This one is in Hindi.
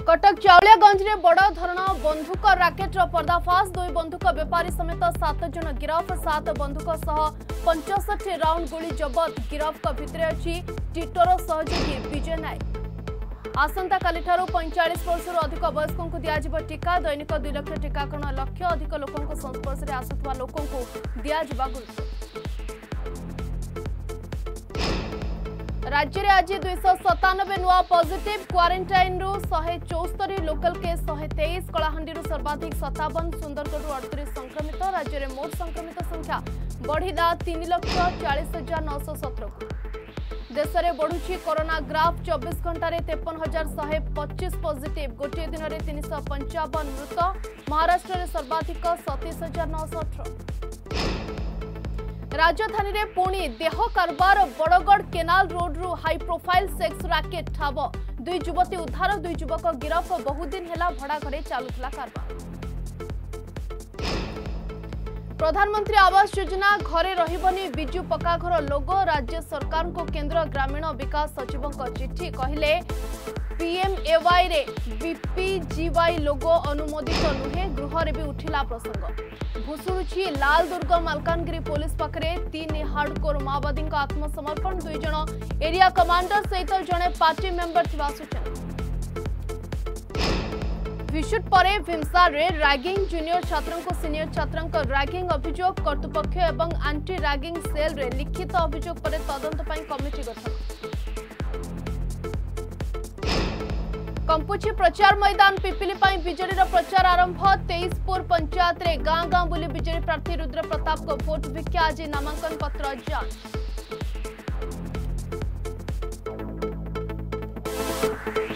कटक चाउलियागंज में बड़ धरण बंधुक राकेटर पर्दाफाश दुई बंधुक बेपारी समेत 7 जन गिरफ 7 बंधुक सह 65 राउंड गोली जबत गिरफ भितर अच्छी टिटर सहयोगी विजय नायक। आसंता काली 45 वर्ष अधिक वयस्कों को दियाजिब टीका दैनिक 2 लाख टीकाकरण लक्ष्य अधिक लोकों संस्पर्श में आसुवा लोकों को दियाजिबा गुरुत्व। राज्य में आज 297 नुआ पॉजिटिव क्वारंटाइन रु 174 लोकल केस 123 कलाहांडी सर्वाधिक 57 सुंदरगढ़ 38 संक्रमित राज्य में मोट संक्रमित संख्या बढ़िला 3,40,917 को। देश में बढ़ुची कोरोना ग्राफ 24 घंटे 53,125 पॉजिटिव गोटे दिन में 355 मृत महाराष्ट्र में सर्वाधिक 27,918। राजधानी रे पुणी देह कारबार बड़गढ़ केनाल रोड रु हाई प्रोफाइल सेक्स रैकेट ठाब 2 युवती उद्धार 2 युवक गिरफ बहुदिन हेला भड़ा घरे चालुला कारबार। प्रधानमंत्री आवास योजना घरे रहिबनी बिजु पक्का घर लोगो राज्य सरकार को केंद्र ग्रामीण विकास सचिव चिट्ठी कहले पीएमएवाई रे बीपीजीवाई लोगो अनुमोदित नुहे गृह रे भी उठिला प्रसंग। भुसुड़ुची लाल दुर्ग मालकानगिरी पुलिस पाखरे 3 हार्डकोर माओवादी आत्मसमर्पण 2 जन एरिया कमांडर सहित जड़े पार्टी मेंबर थिबा सूचना। विशुट परे भीमसार रे रैगिंग जूनियर छात्रों को सीनियर छात्रों को रैगिंग अभियोग कर्तृपक्ष एवं एंटी रैगिंग सेल रे लिखित अभियोग पर तदंत पई कमिटी गठन। कंपुची प्रचार मैदान पिपिली बीजेडी प्रचार आरंभ 23पुर पंचायत रे गाँ गाँ बुली बीजेडी प्रार्थी रुद्र प्रताप को भोट भिक्षा आज नामांकन पत्र जांच।